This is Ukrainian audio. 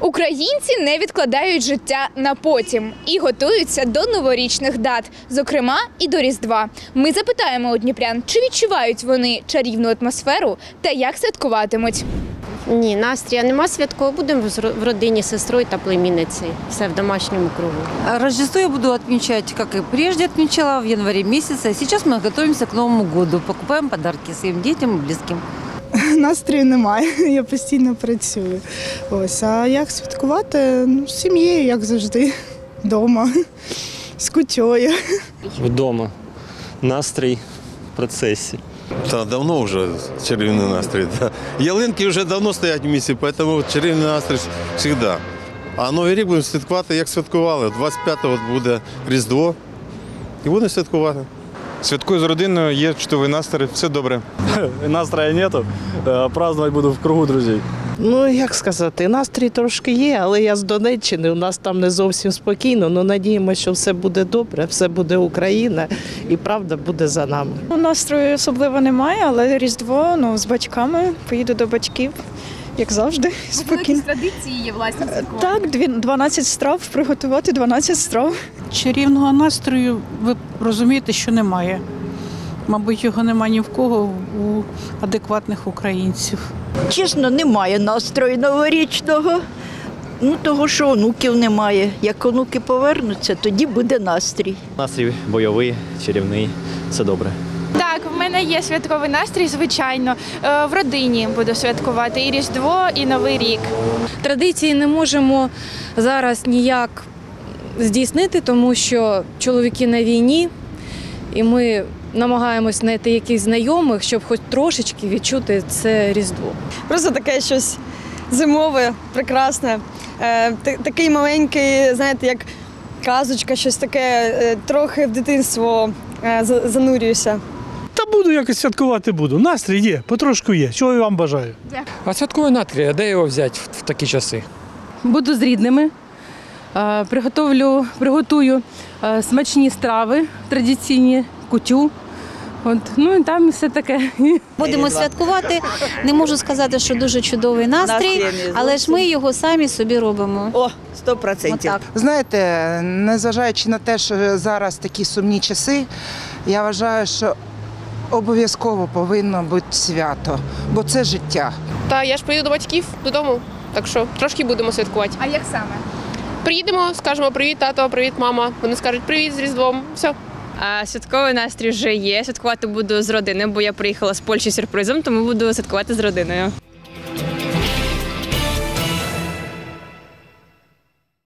Українці не відкладають життя на потім і готуються до новорічних дат, зокрема і до Різдва. Ми запитаємо у дніпрян, чи відчувають вони чарівну атмосферу та як святкуватимуть. Ні, настрія нема святкового. Будемо в родині з сестрою та племінницею. Все в домашньому кругу. Рождество я буду отмечать, как и прежде отмечала, в январе месяце. Сейчас мы готовимся к Новому году, покупаем подарки своим детям и близким. Настрою немає, я постійно працюю. Ось, а як святкувати? Ну, з сім'єю, як завжди, вдома, з кутьою. Вдома. Настрій в процесі. Та давно вже чарівний настрій. Да. Ялинки вже давно стоять в місті, тому чарівний настрій завжди. А Новий рік будемо святкувати, як святкували. 25-го буде Різдво і будемо святкувати. Святкую з родиною, є чудовий настрій, все добре. Настрою нету, празднувати буду в кругу друзів. Ну, як сказати, настрій трошки є, але я з Донеччини, у нас там не зовсім спокійно, але надіємося, що все буде добре, все буде Україна і правда буде за нами. Настрою особливо немає, але Різдво, з батьками, поїду до батьків, як завжди, спокійно. Традиції є власні святкування? Так, 12 страв, приготувати 12 страв. Чарівного настрою, ви розумієте, що немає. Мабуть, його немає ні в кого у адекватних українців. Чесно, немає настрою новорічного, того, що онуків немає. Як онуки повернуться, тоді буде настрій. Настрій бойовий, чарівний, все добре. Так, в мене є святковий настрій, звичайно. В родині буду святкувати і Різдво, і Новий рік. Традиції не можемо зараз ніяк здійснити, тому що чоловіки на війні, і ми намагаємось знайти якихось знайомих, щоб хоч трошечки відчути це Різдво. Просто таке щось зимове, прекрасне, такий маленький, знаєте, як казочка, щось таке, трохи в дитинство занурююся. Та буду якось святкувати буду. Настрій є, потрошку є. Чого я вам бажаю. А святковий настрій, а де його взяти в такі часи? Буду з рідними, приготую смачні страви традиційні, кутю. І там все таке. Будемо святкувати. Не можу сказати, що дуже чудовий настрій, але ж ми його самі собі робимо. О, 100%. Знаєте, незважаючи на те, що зараз такі сумні часи, я вважаю, що обов'язково повинно бути свято, бо це життя. Та я ж поїду до батьків додому, так що трошки будемо святкувати. А як саме? Приїдемо, скажемо привіт, тато, привіт, мама. Вони скажуть привіт з Різдвом, все. Святковий настрій вже є. Святкувати буду з родиною, бо я приїхала з Польщі з сюрпризом, тому буду святкувати з родиною.